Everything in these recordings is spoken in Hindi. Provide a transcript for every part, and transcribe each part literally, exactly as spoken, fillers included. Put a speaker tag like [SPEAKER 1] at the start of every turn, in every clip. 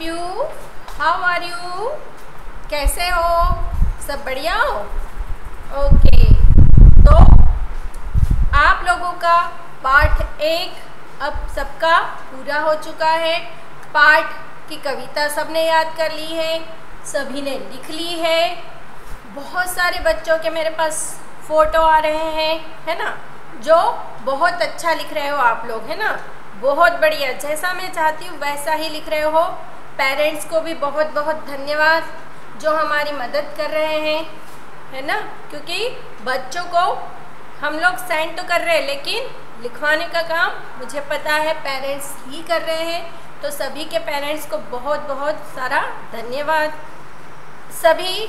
[SPEAKER 1] Of you, how are you, कैसे हो, सब बढ़िया हो? ओके, तो आप लोगों का पाठ एक अब सबका पूरा हो चुका है। पाठ की कविता सबने याद कर ली है, सभी ने लिख ली है। बहुत सारे बच्चों के मेरे पास फ़ोटो आ रहे हैं, है ना, जो बहुत अच्छा लिख रहे हो आप लोग, है ना, बहुत बढ़िया, जैसा मैं चाहती हूँ वैसा ही लिख रहे हो। पेरेंट्स को भी बहुत बहुत धन्यवाद जो हमारी मदद कर रहे हैं, है ना, क्योंकि बच्चों को हम लोग सेंड तो कर रहे हैं लेकिन लिखवाने का काम मुझे पता है पेरेंट्स ही कर रहे हैं। तो सभी के पेरेंट्स को बहुत बहुत सारा धन्यवाद। सभी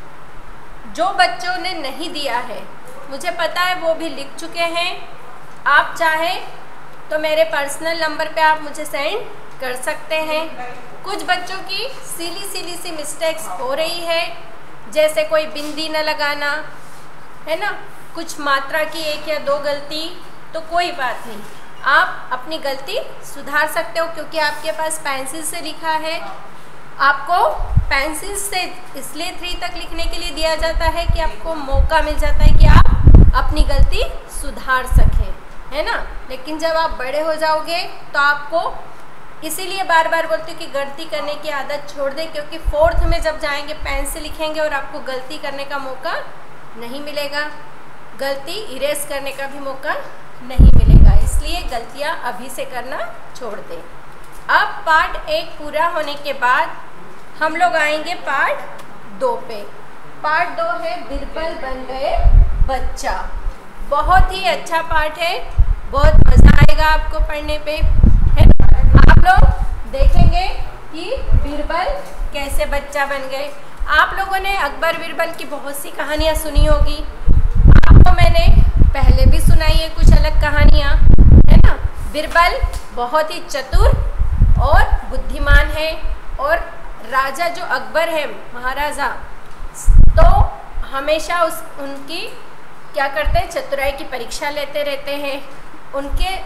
[SPEAKER 1] जो बच्चों ने नहीं दिया है मुझे पता है वो भी लिख चुके हैं। आप चाहें तो मेरे पर्सनल नंबर पे आप मुझे सेंड कर सकते हैं। कुछ बच्चों की सिली सिली सी मिस्टेक्स हो रही है, जैसे कोई बिंदी न लगाना, है ना, कुछ मात्रा की एक या दो गलती, तो कोई बात नहीं, आप अपनी गलती सुधार सकते हो क्योंकि आपके पास पेंसिल से लिखा है। आपको पेंसिल से इसलिए थ्री तक लिखने के लिए दिया जाता है कि आपको मौका मिल जाता है कि आप अपनी गलती सुधार सकें, है ना। लेकिन जब आप बड़े हो जाओगे तो आपको इसीलिए बार बार बोलती हूँ कि गलती करने की आदत छोड़ दें, क्योंकि फोर्थ में जब जाएंगे पेन से लिखेंगे और आपको गलती करने का मौका नहीं मिलेगा, गलती इरेज करने का भी मौका नहीं मिलेगा। इसलिए गलतियाँ अभी से करना छोड़ दें। अब पार्ट एक पूरा होने के बाद हम लोग आएंगे पार्ट दो पे। पार्ट दो है बिरबल बन गए बच्चा। बहुत ही अच्छा पार्ट है, बहुत मज़ा आएगा आपको पढ़ने पे, है ना। आप लोग देखेंगे कि बिरबल कैसे बच्चा बन गए। आप लोगों ने अकबर बिरबल की बहुत सी कहानियाँ सुनी होगी, आपको मैंने पहले भी सुनाई है कुछ अलग कहानियाँ, है ना। बिरबल बहुत ही चतुर और बुद्धिमान है, और राजा जो अकबर है महाराजा, तो हमेशा उस उनकी क्या करते हैं, चतुराई की परीक्षा लेते रहते हैं। उनके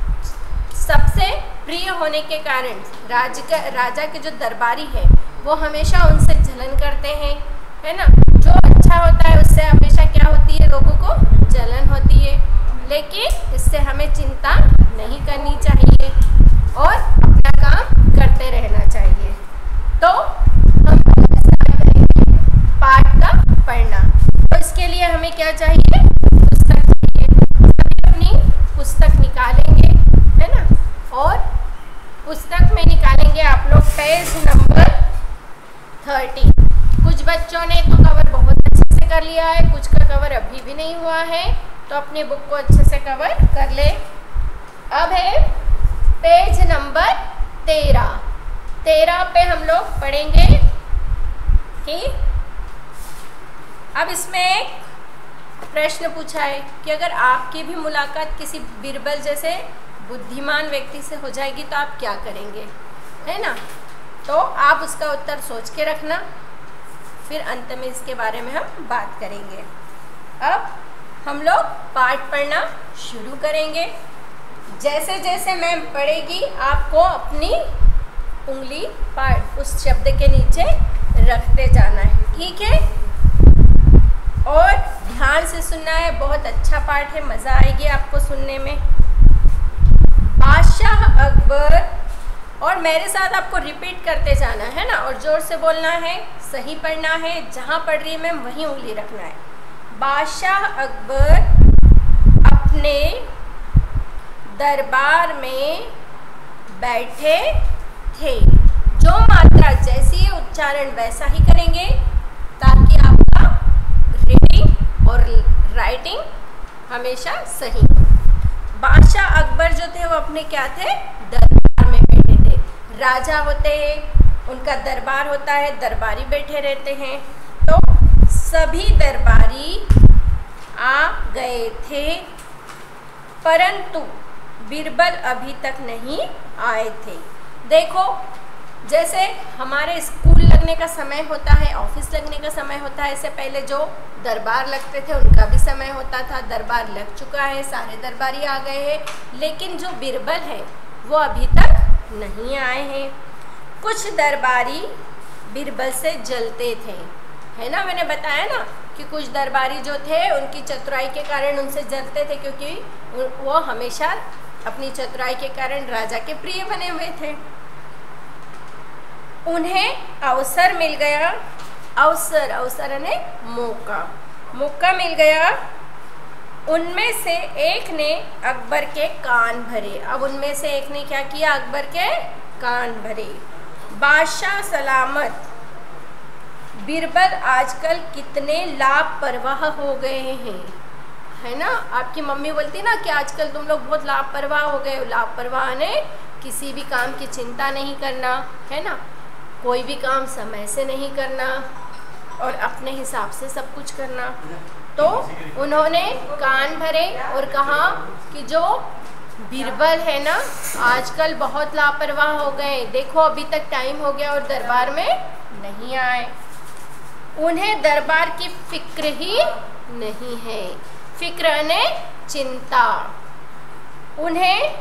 [SPEAKER 1] सबसे प्रिय होने के कारण राज का राजा के जो दरबारी है वो हमेशा उनसे जलन करते हैं, है ना। जो अच्छा होता है उससे हमेशा क्या होती है, लोगों को जलन होती है। लेकिन इससे हमें चिंता नहीं करनी चाहिए और अपना काम करते रहना चाहिए। तो हम स्टार्ट करेंगे पाठ का पढ़ना। तो इसके लिए हमें क्या चाहिए, पुस्तक चाहिए। अपनी पुस्तक निकालेंगे, है ना, और पुस्तक में निकालेंगे आप लोग पेज नंबर थर्टी। कुछ बच्चों ने तो कवर बहुत अच्छे से कर लिया है, कुछ का कवर अभी भी नहीं हुआ है, तो अपनी बुक को अच्छे से कवर कर ले। अब है पेज नंबर तेरह। तेरह पे हम लोग पढ़ेंगे कि अब इसमें एक प्रश्न पूछा है कि अगर आपकी भी मुलाकात किसी बिरबल जैसे बुद्धिमान व्यक्ति से हो जाएगी तो आप क्या करेंगे, है ना। तो आप उसका उत्तर सोच के रखना, फिर अंत में इसके बारे में हम बात करेंगे। अब हम लोग पाठ पढ़ना शुरू करेंगे। जैसे जैसे मैम पढ़ेगी आपको अपनी उंगली पाठ उस शब्द के नीचे रखते जाना है, ठीक है, और ध्यान से सुनना है। बहुत अच्छा पाठ है, मज़ा आएगी आपको सुनने में। बादशाह अकबर, और मेरे साथ आपको रिपीट करते जाना है ना, और जोर से बोलना है, सही पढ़ना है, जहाँ पढ़ रही है मैम वहीं उंगली रखना है। बादशाह अकबर अपने दरबार में बैठे थे। जो मात्रा जैसी है उच्चारण वैसा ही करेंगे ताकि आपका रीडिंग और राइटिंग हमेशा सही हो। बादशाह अकबर जो थे वो अपने क्या थे, दरबार में बैठे थे। राजा होते हैं, उनका दरबार होता है, दरबारी बैठे रहते हैं। तो सभी दरबारी आ गए थे, परंतु बिरबल अभी तक नहीं आए थे। देखो, जैसे हमारे स्कूल लगने का समय होता है, ऑफिस लगने का समय होता है, इससे पहले जो दरबार लगते थे उनका भी समय होता था। दरबार लग चुका है, सारे दरबारी आ गए हैं, लेकिन जो बिरबल है वो अभी तक नहीं आए हैं। कुछ दरबारी बीरबल से जलते थे, है ना। मैंने बताया ना कि कुछ दरबारी जो थे उनकी चतुराई के कारण उनसे जलते थे, क्योंकि वो हमेशा अपनी चतुराई के कारण राजा के प्रिय बने हुए थे। उन्हें अवसर मिल गया, अवसर अवसर ने मौका, मौका मिल गया। उनमें से एक ने अकबर के कान भरे। अब उनमें से एक ने क्या किया, अकबर के कान भरे। बादशाह सलामत, बीरबल आजकल कितने लापरवाह हो गए हैं, है ना। आपकी मम्मी बोलती ना कि आजकल तुम लोग बहुत लापरवाह हो गए हो। लापरवाह ने किसी भी काम की चिंता नहीं करना, है ना, कोई भी काम समय से नहीं करना और अपने हिसाब से सब कुछ करना। तो उन्होंने कान भरे और कहा कि जो बीरबल है ना आजकल बहुत लापरवाह हो गए, देखो अभी तक टाइम हो गया और दरबार में नहीं आए। उन्हें दरबार की फिक्र ही नहीं है, फिक्र ने चिंता, उन्हें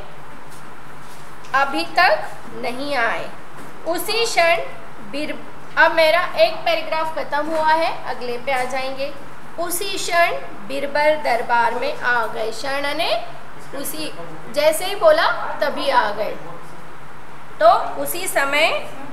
[SPEAKER 1] अभी तक नहीं आए। उसी क्षण बीर अब मेरा एक पैराग्राफ खत्म हुआ है, अगले पे आ जाएंगे। उसी क्षण बीरबल दरबार में आ गए। क्षण ने उसी जैसे ही बोला तभी आ गए। तो उसी समय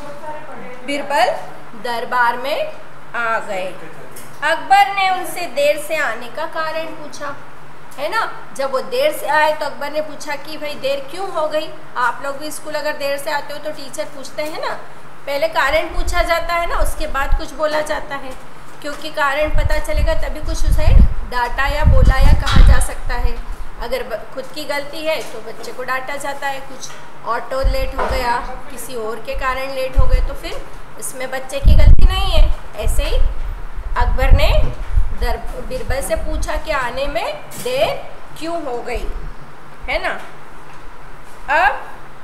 [SPEAKER 1] बीरबल दरबार में आ गए। अकबर ने उनसे देर से आने का कारण पूछा, है ना। जब वो देर से आए तो अकबर ने पूछा कि भाई देर क्यों हो गई। आप लोग भी स्कूल अगर देर से आते हो तो टीचर पूछते हैं ना, पहले कारण पूछा जाता है ना, उसके बाद कुछ बोला जाता है, क्योंकि कारण पता चलेगा तभी कुछ उसे डांटा या बोला या कहा जा सकता है। अगर खुद की गलती है तो बच्चे को डांटा जाता है, कुछ ऑटो लेट हो गया, किसी और के कारण लेट हो गए तो फिर इसमें बच्चे की गलती नहीं है। ऐसे ही अकबर ने दर बीरबल से पूछा कि आने में देर क्यों हो गई, है ना। अब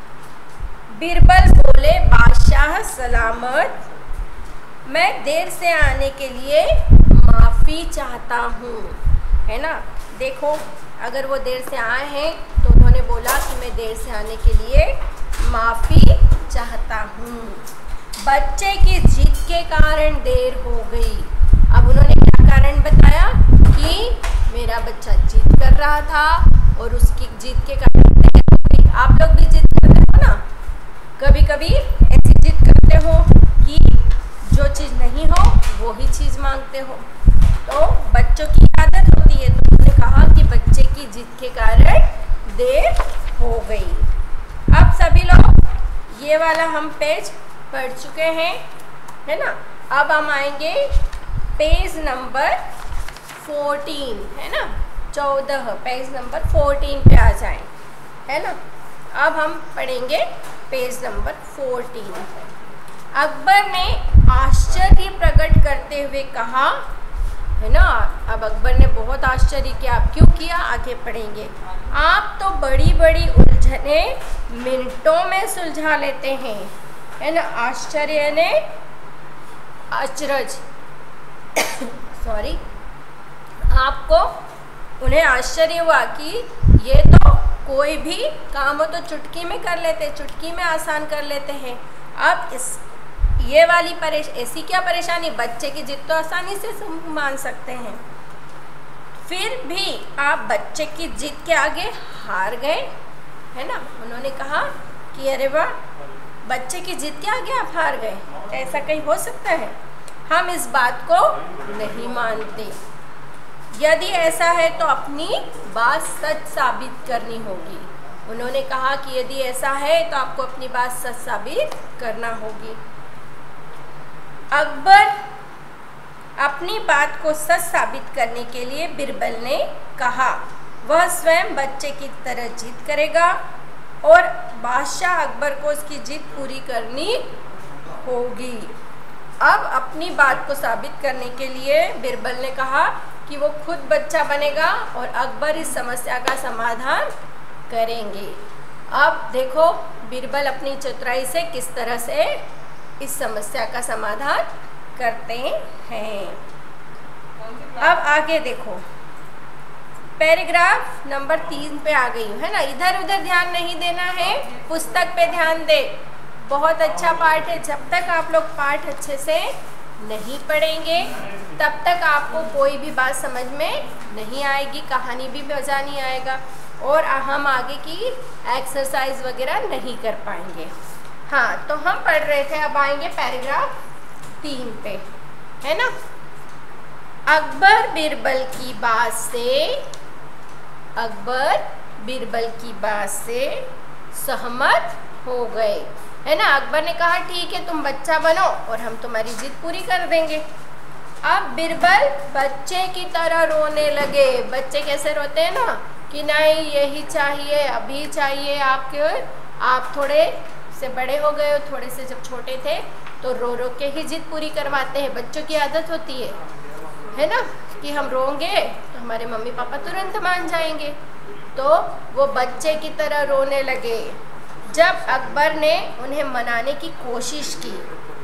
[SPEAKER 1] बीरबल बोले, बादशाह सलामत, मैं देर से आने के लिए माफ़ी चाहता हूँ, है ना। देखो अगर वो देर से आए हैं तो उन्होंने बोला कि मैं देर से आने के लिए माफ़ी चाहता हूँ। बच्चे की जिद के कारण देर हो गई। अब उन्होंने क्या कारण बताया कि मेरा बच्चा जिद कर रहा था और उसकी जिद के कारण देर हो गई। आप लोग भी जिद करते हो ना, कभी कभी ऐसी जिद करते हो कि जो चीज़ नहीं हो वो ही चीज़ मांगते हो, तो बच्चों की आदत होती है। तो उन्होंने कहा कि बच्चे की जिद के कारण देर हो गई। अब सभी लोग ये वाला हम पेज पढ़ चुके हैं, है ना। अब हम आएंगे पेज नंबर फोर्टीन, है ना, चौदह, पेज नंबर फोर्टीन पे आ जाएं, है ना। अब हम पढ़ेंगे पेज नंबर फोर्टीन। अकबर ने आश्चर्य प्रकट करते हुए कहा, है ना। अब अकबर ने बहुत आश्चर्य किया। अब क्यों किया आगे पढ़ेंगे। आप तो बड़ी बड़ी उलझने मिनटों में सुलझा लेते हैं, है ना। आश्चर्य ने अचरज सॉरी आपको उन्हें आश्चर्य हुआ कि ये तो कोई भी काम हो तो चुटकी में कर लेते, चुटकी में आसान कर लेते हैं। अब इस ये वाली परेश ऐसी क्या परेशानी, बच्चे की जिद तो आसानी से मान सकते हैं, फिर भी आप बच्चे की जिद के आगे हार गए, है ना। उन्होंने कहा कि अरे वाह, बच्चे की जिद के आगे आप हार गए, ऐसा कहीं हो सकता है। हम इस बात को नहीं मानते। यदि ऐसा है तो अपनी बात सच साबित करनी होगी। उन्होंने कहा कि यदि ऐसा है तो आपको अपनी बात सच साबित करना होगी। अकबर अपनी बात को सच साबित करने के लिए बीरबल ने कहा वह स्वयं बच्चे की तरह जिद करेगा और बादशाह अकबर को उसकी जिद पूरी करनी होगी। अब अपनी बात को साबित करने के लिए बीरबल ने कहा कि वो खुद बच्चा बनेगा और अकबर इस समस्या का समाधान करेंगे। अब देखो बीरबल अपनी चतुराई से किस तरह से इस समस्या का समाधान करते हैं। अब आगे देखो, पैराग्राफ नंबर तीन पे आ गई हूँ, है ना। इधर उधर ध्यान नहीं देना है, पुस्तक पे ध्यान दे। बहुत अच्छा पाठ है। जब तक आप लोग पाठ अच्छे से नहीं पढ़ेंगे तब तक आपको कोई भी बात समझ में नहीं आएगी, कहानी भी मज़ा नहीं आएगा और हम आगे की एक्सरसाइज वगैरह नहीं कर पाएंगे। हाँ, तो हम पढ़ रहे थे, अब आएंगे पैराग्राफ तीन पे, है ना। अकबर बिरबल की बात से अकबर बिरबल की बात से सहमत हो गए, है ना। अकबर ने कहा ठीक है, तुम बच्चा बनो और हम तुम्हारी जिद पूरी कर देंगे। अब बिरबल बच्चे की तरह रोने लगे। बच्चे कैसे रोते हैं ना कि नहीं यही चाहिए, अभी चाहिए आपके, आप थोड़े से बड़े हो गए हो, थोड़े से जब छोटे थे तो रो रो के ही जिद पूरी करवाते हैं। बच्चों की आदत होती है है ना कि हम रोएंगे तो हमारे मम्मी पापा तुरंत मान जाएंगे। तो वो बच्चे की तरह रोने लगे। जब अकबर ने उन्हें मनाने की कोशिश की,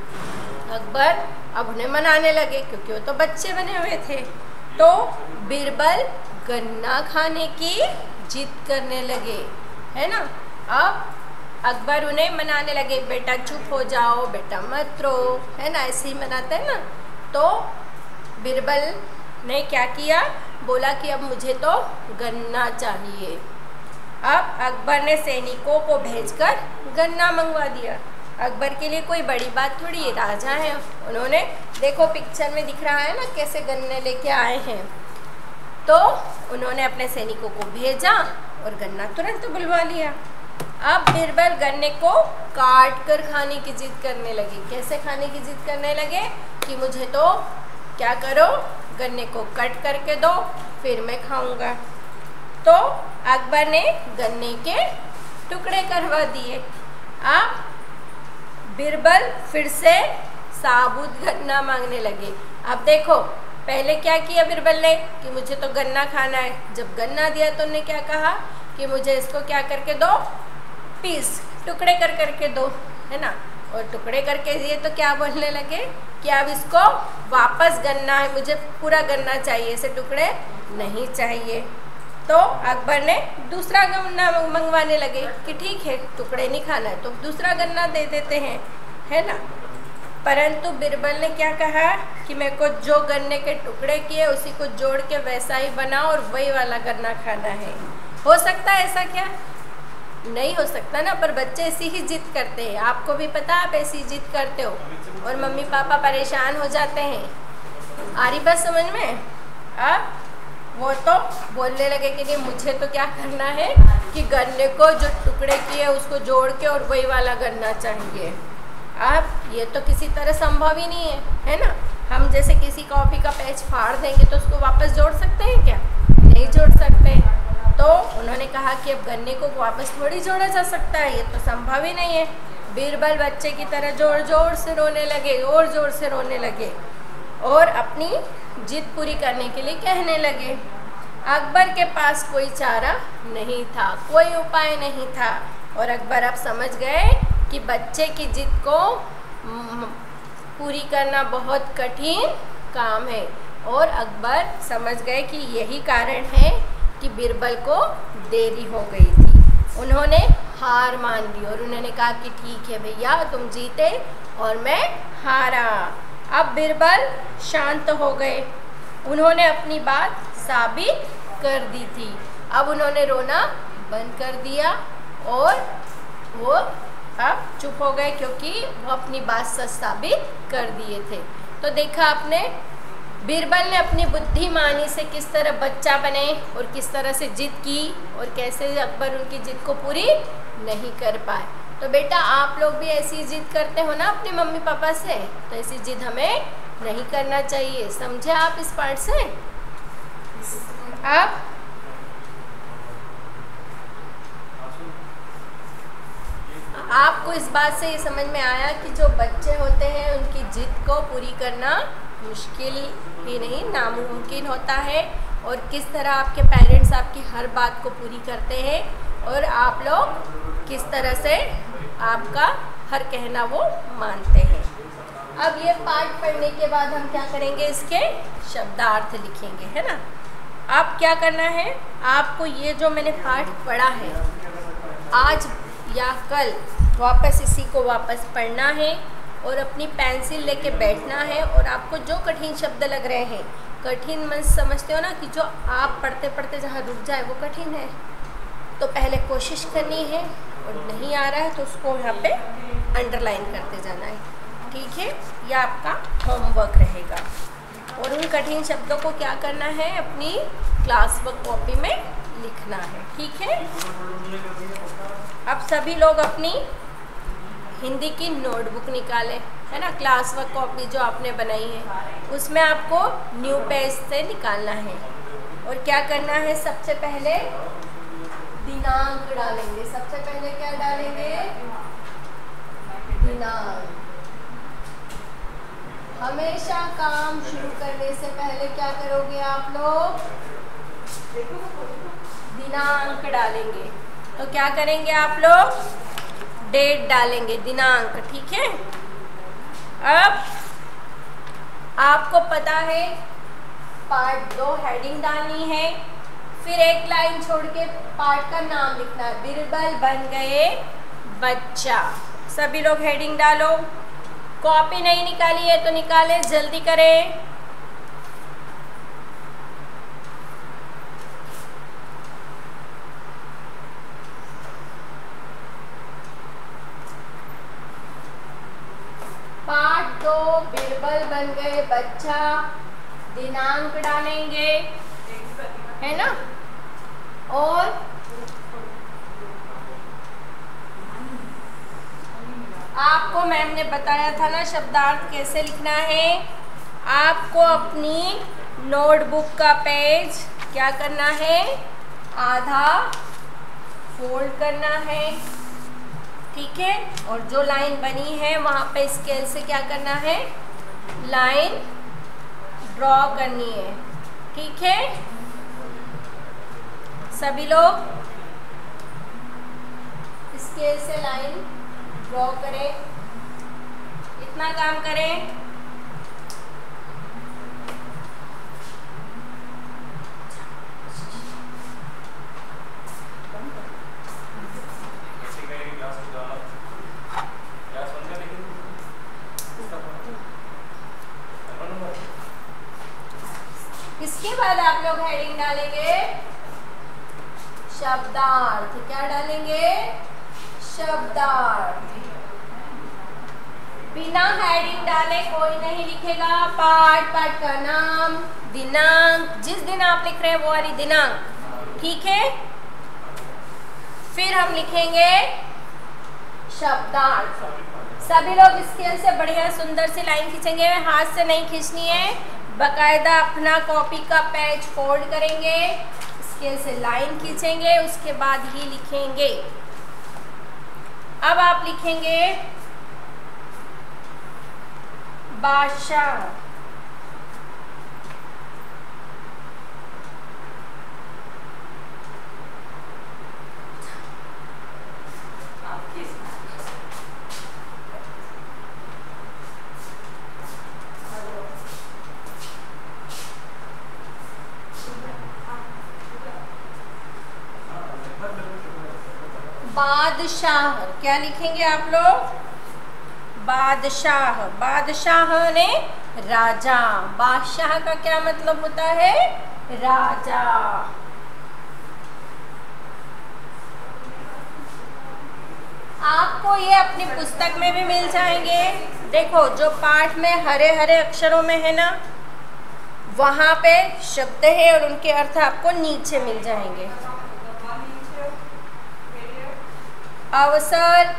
[SPEAKER 1] अकबर अब उन्हें मनाने लगे क्योंकि वो तो बच्चे बने हुए थे, तो बिरबल गन्ना खाने की जिद करने लगे, है ना। अब अकबर उन्हें मनाने लगे, बेटा चुप हो जाओ, बेटा मत रो, है ना, ऐसे ही मनाते हैं ना। तो बिरबल ने क्या किया, बोला कि अब मुझे तो गन्ना चाहिए। अब अकबर ने सैनिकों को भेजकर गन्ना मंगवा दिया। अकबर के लिए कोई बड़ी बात थोड़ी है, राजा है। उन्होंने देखो पिक्चर में दिख रहा है ना कैसे गन्ने लेके आए हैं। तो उन्होंने अपने सैनिकों को भेजा और गन्ना तुरंत बुलवा लिया। अब बिरबल गन्ने को काट कर खाने की जिद करने लगे। कैसे खाने की जिद करने लगे कि मुझे तो क्या करो, गन्ने को कट करके दो फिर मैं खाऊंगा। तो अकबर ने गन्ने के टुकड़े करवा दिए। अब बिरबल फिर से साबुत गन्ना मांगने लगे। अब देखो पहले क्या किया बिरबल ने कि मुझे तो गन्ना खाना है। जब गन्ना दिया तो उन्होंने क्या कहा कि मुझे इसको क्या करके दो, पीस टुकड़े कर करके दो, है ना। और टुकड़े करके दिए तो क्या बोलने लगे कि अब इसको वापस गन्ना है, मुझे पूरा गन्ना चाहिए, इसे टुकड़े नहीं चाहिए। तो अकबर ने दूसरा गन्ना मंगवाने लगे कि ठीक है टुकड़े नहीं खाना है तो दूसरा गन्ना दे देते हैं, है ना। परंतु बिरबल ने क्या कहा कि मेरे को जो गन्ने के टुकड़े किए उसी को जोड़ के वैसा ही बनाओ और वही वाला गन्ना खाना है। हो सकता है ऐसा? क्या नहीं हो सकता ना, पर बच्चे ऐसी ही जिद करते हैं। आपको भी पता आप ऐसी जिद करते हो और मम्मी पापा परेशान हो जाते हैं। आ रही बात समझ में? अब वो तो बोलने लगे कि नहीं मुझे तो क्या करना है कि गन्ने को जो टुकड़े किए उसको जोड़ के और वही वाला गन्ना चाहिए। अब ये तो किसी तरह संभव ही नहीं है, है ना। हम जैसे किसी कॉफ़ी का पेज फाड़ देंगे तो उसको वापस जोड़ सकते हैं क्या? नहीं जोड़ सकते। तो उन्होंने कहा कि अब गन्ने को वापस थोड़ी जोड़ा जा सकता है, ये तो संभव ही नहीं है। बिरबल बच्चे की तरह जोर जोर से रोने लगे, और जोर से रोने लगे और अपनी जिद पूरी करने के लिए कहने लगे। अकबर के पास कोई चारा नहीं था, कोई उपाय नहीं था और अकबर अब समझ गए कि बच्चे की जिद को पूरी करना बहुत कठिन काम है। और अकबर समझ गए कि यही कारण है कि बिरबल को देरी हो गई थी। उन्होंने हार मान ली और उन्होंने कहा कि ठीक है भैया तुम जीते और मैं हारा। अब बिरबल शांत हो गए, उन्होंने अपनी बात साबित कर दी थी। अब उन्होंने रोना बंद कर दिया और वो अब चुप हो गए क्योंकि वो अपनी बात सच साबित कर दिए थे। तो देखा आपने बिरबल ने अपनी बुद्धिमानी से किस तरह बच्चा बने और किस तरह से जिद की और कैसे अकबर उनकी जिद को पूरी नहीं कर पाए। तो बेटा आप लोग भी ऐसी जिद करते हो ना अपने मम्मी पापा से, तो ऐसी जिद हमें नहीं करना चाहिए। समझे आप इस पार्ट से? अब आपको इस बात से ये समझ में आया कि जो बच्चे होते हैं उनकी जिद को पूरी करना मुश्किल ही नहीं नामुमकिन होता है और किस तरह आपके पेरेंट्स आपकी हर बात को पूरी करते हैं और आप लोग किस तरह से आपका हर कहना वो मानते हैं। अब ये पाठ पढ़ने के बाद हम क्या करेंगे, इसके शब्दार्थ लिखेंगे, है ना। अब क्या करना है आपको, ये जो मैंने पाठ पढ़ा है आज या कल वापस इसी को वापस पढ़ना है और अपनी पेंसिल लेके बैठना है। और आपको जो कठिन शब्द लग रहे हैं, कठिन मन समझते हो ना कि जो आप पढ़ते पढ़ते जहाँ रुक जाए वो कठिन है, तो पहले कोशिश करनी है और नहीं आ रहा है तो उसको यहाँ पे अंडरलाइन करते जाना है, ठीक है। यह आपका होमवर्क रहेगा। और उन कठिन शब्दों को क्या करना है, अपनी क्लास वर्क कॉपी में लिखना है, ठीक है। अब सभी लोग अपनी हिंदी की नोटबुक निकालें, है ना। क्लास वर्क कॉपी जो आपने बनाई है उसमें आपको न्यू पेज से निकालना है। और क्या करना है, सबसे पहले दिनांक डालेंगे। सबसे पहले क्या डालेंगे, दिनांक। हमेशा काम शुरू करने से पहले क्या करोगे आप लोग, दिनांक डालेंगे। तो क्या करेंगे आप लोग, डेट डालेंगे, दिनांक, ठीक है। अब आपको पता है पार्ट दो हेडिंग डालनी है, फिर एक लाइन छोड़ के पार्ट का नाम लिखना है। बिरबल बन गए बच्चा। सभी लोग हेडिंग डालो। कॉपी नहीं निकाली है तो निकालें, जल्दी करें। पार्ट दो बिरबल बन गए बच्चा, दिनांक डालेंगे, है ना। और आपको मैम ने बताया था ना शब्दार्थ कैसे लिखना है। आपको अपनी नोटबुक का पेज क्या करना है, आधा फोल्ड करना है, ठीक है। और जो लाइन बनी है वहाँ पे स्केल से क्या करना है, लाइन ड्रॉ करनी है, ठीक है। सभी लोग स्केल से लाइन ड्रॉ करें, इतना काम करें। इसके बाद आप लोग हेडिंग डालेंगे शब्दार्थ। क्या डालेंगे, शब्दार्थ। बिना हेडिंग डाले कोई नहीं लिखेगा। पाठ, पाठ का नाम, दिनांक, जिस दिन आप लिख रहे हैं वो वाली दिनांक, ठीक है। फिर हम लिखेंगे शब्दार्थ। सभी लोग स्केल से बढ़िया सुंदर सी लाइन खींचेंगे, हाथ से नहीं खींचनी है, बकायदा अपना कॉपी का पेज फोल्ड करेंगे, स्केल से लाइन खींचेंगे, उसके बाद ही लिखेंगे। अब आप लिखेंगे बादशाह। बादशाह, क्या लिखेंगे आप लोग, बादशाह। बादशाह ने राजा। बादशाह का क्या मतलब होता है, राजा। आपको ये अपनी पुस्तक में भी मिल जाएंगे। देखो जो पाठ में हरे हरे अक्षरों में है ना, वहाँ पे शब्द है और उनके अर्थ आपको नीचे मिल जाएंगे। अवसर,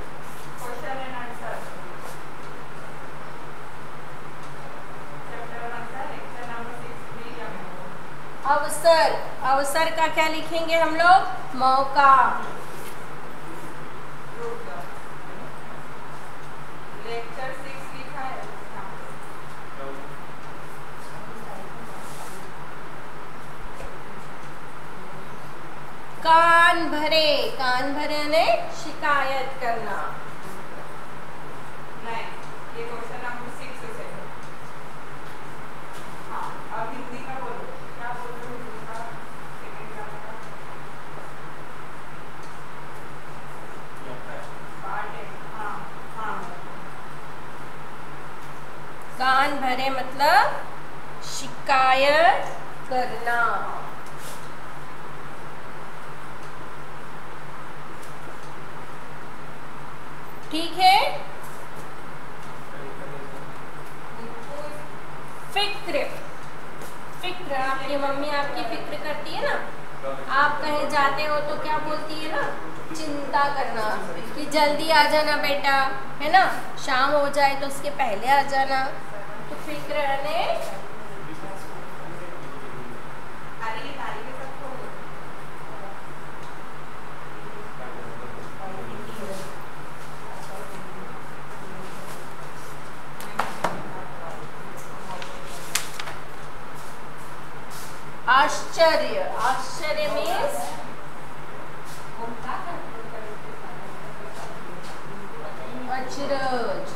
[SPEAKER 1] अवसर, अवसर का क्या लिखेंगे हम लोग, मौका। लेक्चर सिक्स लिखा है। कान भरे, कान भरे ने शिकायत करना। नहीं, ये क्वेश्चन नंबर सिक्स से है। हाँ, अब हिंदी का बोलो, क्या बोल रहे हो हिंदी का? सेकंड का भरे मतलब शिकायत करना। ठीक है। फिक्र, फिक्र आपकी मम्मी आपकी फिक्र करती है ना, आप कहीं जाते हो तो क्या बोलती है ना, चिंता करना कि जल्दी आ जाना बेटा, है ना, शाम हो जाए तो उसके पहले आ जाना। तो फिक्र ने आश्चर्य, आश्चर्य मीन्स अचरज।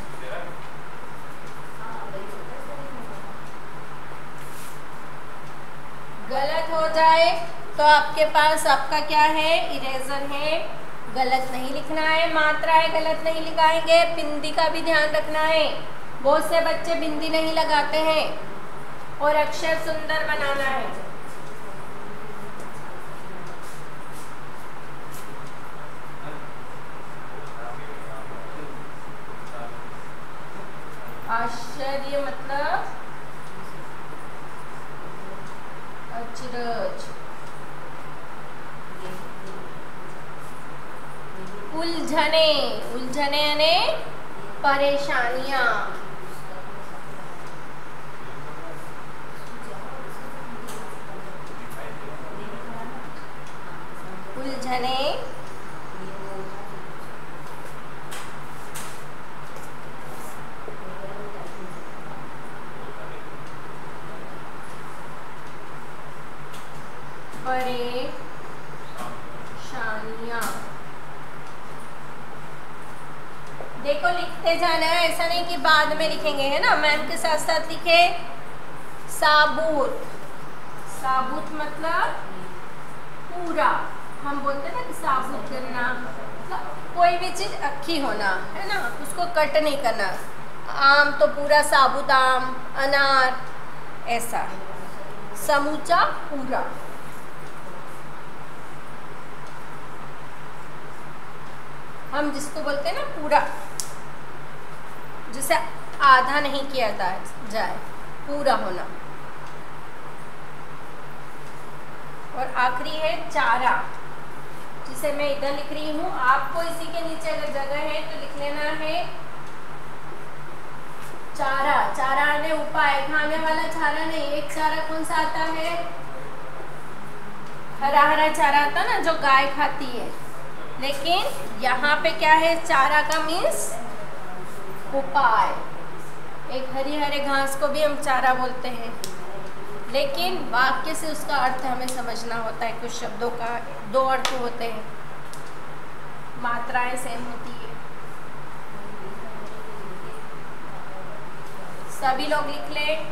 [SPEAKER 1] गलत हो जाए तो आपके पास आपका क्या है, इरेजर है, गलत नहीं लिखना है, मात्राएं गलत नहीं लिखाएंगे, बिंदी का भी ध्यान रखना है। बहुत से बच्चे बिंदी नहीं लगाते हैं और अक्षर सुंदर बनाना है। आश्चर्य मतलब अचरज। उलझने, उलझने यानी परेशानियां। उलझने परेशानियां। देखो लिखते जाना है, ऐसा नहीं कि बाद में लिखेंगे, है ना। मैम के साथ साथ लिखे। साबुत, साबुत मतलब पूरा। हम बोलते हैं ना कि साबुत करना, मतलब कोई भी चीज़ अक्खी होना, है ना, उसको कट नहीं करना। आम तो पूरा साबुत आम, अनार, ऐसा समूचा पूरा। हम जिसको बोलते हैं ना पूरा, जिसे आधा नहीं किया जाए, पूरा होना। और आखिरी है चारा, जिसे मैं इधर लिख रही हूँ। आपको इसी के नीचे अगर जगह है तो लिख लेना है चारा। चारा ने उपाय, खाने वाला चारा नहीं। एक चारा कौन सा आता है, हरा हरा चारा आता ना जो गाय खाती है, लेकिन यहाँ पे क्या है, चारा का मीन्स उपाय। एक हरी हरे घास को भी हम चारा बोलते हैं, लेकिन वाक्य से उसका अर्थ हमें समझना होता है। कुछ शब्दों का दो अर्थ होते हैं, मात्राएं सेम होती है। सभी लोग लिख लें।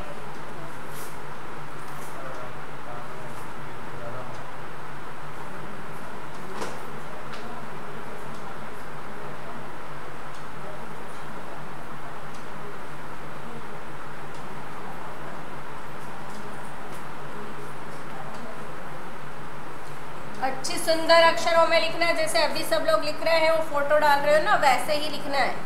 [SPEAKER 1] अच्छी सुंदर अक्षरों में लिखना है, जैसे अभी सब लोग लिख रहे हैं, वो फोटो डाल रहे हो ना, वैसे ही लिखना है।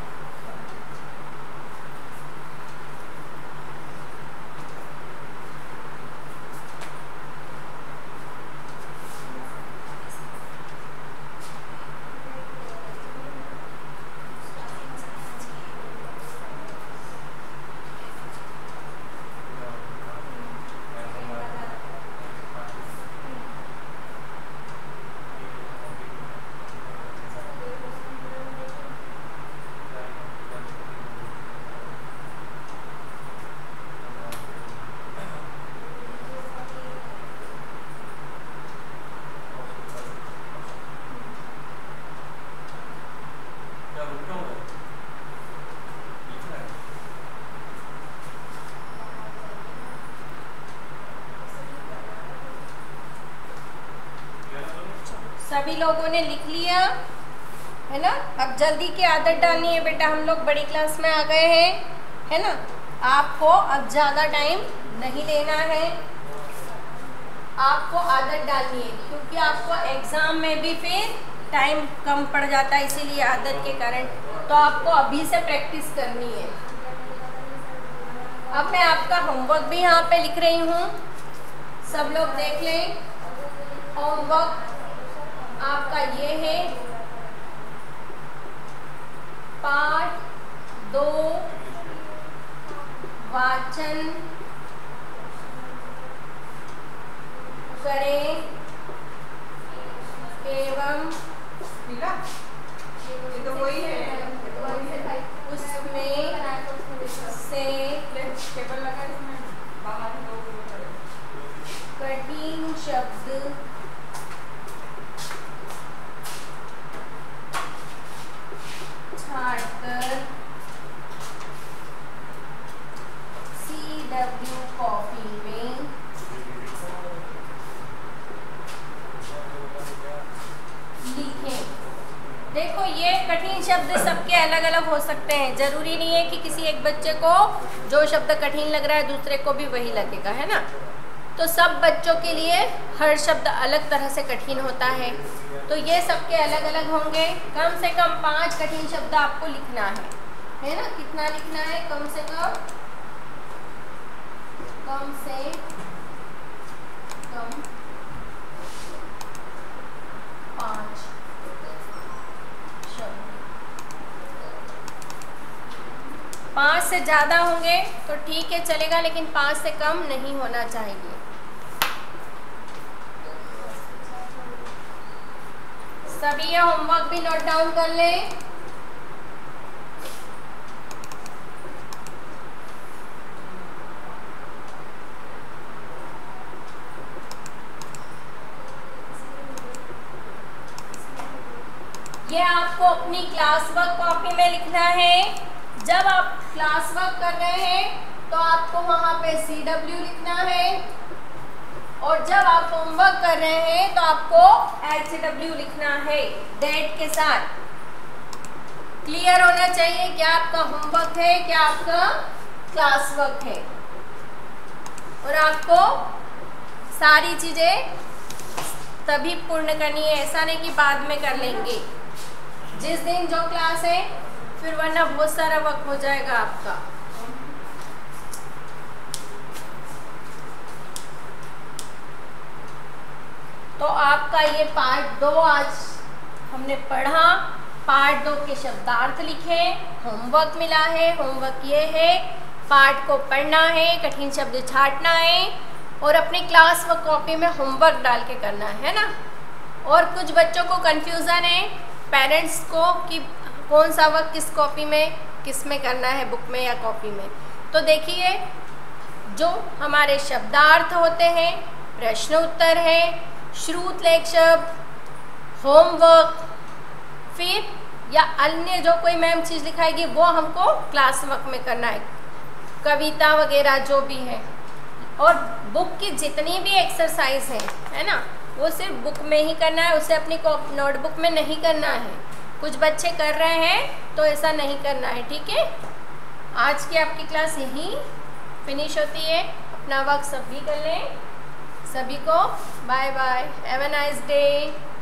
[SPEAKER 1] सभी लोगों ने लिख लिया है ना। अब जल्दी की आदत डालनी है बेटा, हम लोग बड़ी क्लास में आ गए हैं, है ना। आपको अब ज़्यादा टाइम नहीं देना है, आपको आदत डालनी है, क्योंकि आपको एग्ज़ाम में भी फिर टाइम कम पड़ जाता है, इसीलिए आदत के कारण। तो आपको अभी से प्रैक्टिस करनी है। अब मैं आपका होमवर्क भी यहाँ पे लिख रही हूँ, सब लोग देख लें। होमवर्क आपका ये है, पाठ दो वाचन करें एवं
[SPEAKER 2] ये तो वही है,
[SPEAKER 1] उसमें से
[SPEAKER 2] टेबल लगा इसमें बाहर
[SPEAKER 1] कठिन शब्द छाटकर सी डब्ल्यू कॉपी में लिखें। देखो ये कठिन शब्द सबके अलग अलग हो सकते हैं, जरूरी नहीं है कि किसी एक बच्चे को जो शब्द कठिन लग रहा है दूसरे को भी वही लगेगा, है ना। तो सब बच्चों के लिए हर शब्द अलग तरह से कठिन होता है, तो ये सबके अलग अलग होंगे। कम से कम पांच कठिन शब्द आपको लिखना है, है ना। कितना लिखना है? कम से कम कम से कम पांच शब्द। पांच से ज़्यादा होंगे तो ठीक है चलेगा, लेकिन पांच से कम नहीं होना चाहिए। सभी ये होमवर्क भी नोट डाउन कर लें। ये आपको अपनी क्लास वर्क कॉपी में लिखना है। जब आप क्लास वर्क कर रहे हैं तो आपको वहाँ पे सी डब्ल्यू लिखना है, और जब आप होमवर्क कर रहे हैं तो आपको एच डब्ल्यू लिखना है डेट के साथ। क्लियर होना चाहिए क्या आपका होमवर्क है, क्या आपका क्लास वर्क है। और आपको सारी चीज़ें तभी पूर्ण करनी है, ऐसा नहीं कि बाद में कर लेंगे। जिस दिन जो क्लास है, फिर वरना बहुत सारा वर्क हो जाएगा आपका। तो आपका ये पार्ट दो आज हमने पढ़ा। पार्ट दो के शब्दार्थ लिखे, होमवर्क मिला है। होमवर्क ये है, पार्ट को पढ़ना है, कठिन शब्द छांटना है और अपनी क्लास व कॉपी में होमवर्क डाल के करना है ना। और कुछ बच्चों को कंफ्यूजन है पेरेंट्स को कि कौन सा वर्क किस कॉपी में किस में करना है, बुक में या कॉपी में। तो देखिए, जो हमारे शब्दार्थ होते हैं, प्रश्न उत्तर है, श्रुतलेख शब्द, होमवर्क, फिर या अन्य जो कोई मैम चीज़ लिखाएगी वो हमको क्लास वर्क में करना है, कविता वगैरह जो भी है। और बुक की जितनी भी एक्सरसाइज है है ना, वो सिर्फ बुक में ही करना है, उसे अपनी नोटबुक में नहीं करना है। कुछ बच्चे कर रहे हैं तो ऐसा नहीं करना है, ठीक है। आज की आपकी क्लास यहीं फिनिश होती है। अपना वर्क सभी कर लें। सभी को bye bye, have a nice day.